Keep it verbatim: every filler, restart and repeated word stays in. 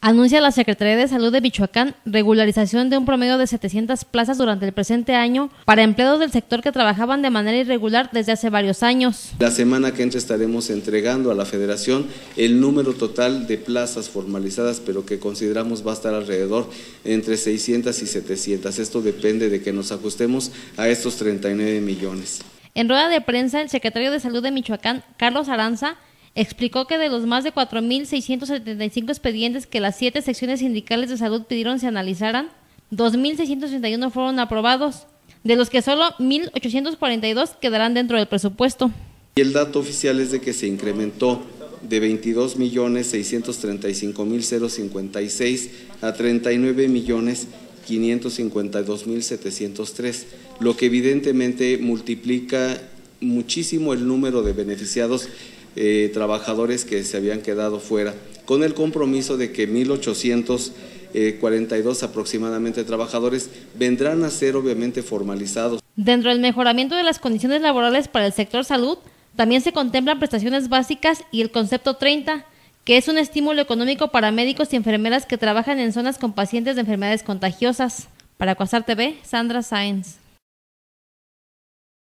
Anuncia la Secretaría de Salud de Michoacán regularización de un promedio de setecientas plazas durante el presente año para empleados del sector que trabajaban de manera irregular desde hace varios años. La semana que entra estaremos entregando a la Federación el número total de plazas formalizadas, pero que consideramos va a estar alrededor entre seiscientas y setecientas. Esto depende de que nos ajustemos a estos treinta y nueve millones. En rueda de prensa, el secretario de Salud de Michoacán, Carlos Aranza, explicó que de los más de cuatro mil seiscientos setenta y cinco expedientes que las siete secciones sindicales de salud pidieron se analizaran, dos mil seiscientos treinta y uno fueron aprobados, de los que solo mil ochocientos cuarenta y dos quedarán dentro del presupuesto. Y el dato oficial es de que se incrementó de veintidós millones seiscientos treinta y cinco mil cincuenta y seis a treinta y nueve millones quinientos cincuenta y dos mil setecientos tres, lo que evidentemente multiplica muchísimo el número de beneficiados Eh, trabajadores que se habían quedado fuera, con el compromiso de que mil ochocientos cuarenta y dos aproximadamente trabajadores vendrán a ser obviamente formalizados. Dentro del mejoramiento de las condiciones laborales para el sector salud, también se contemplan prestaciones básicas y el concepto treinta, que es un estímulo económico para médicos y enfermeras que trabajan en zonas con pacientes de enfermedades contagiosas. Para Cuasar T V, Sandra Sáenz.